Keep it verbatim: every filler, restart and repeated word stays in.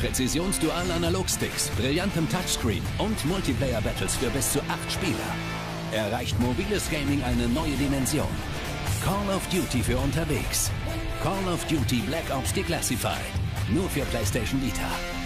Präzisionsdual-Analog-Sticks, brillantem Touchscreen und Multiplayer-Battles für bis zu acht Spieler erreicht mobiles Gaming eine neue Dimension. Call of Duty für unterwegs. Call of Duty Black Ops Declassified. Nur für PlayStation Vita.